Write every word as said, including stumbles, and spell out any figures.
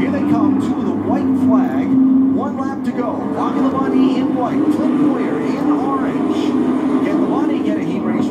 Here they come, two of the white flag. One lap to go. Bobby Labonte in white. Clint Boyer in orange. Can Labonte get a heat race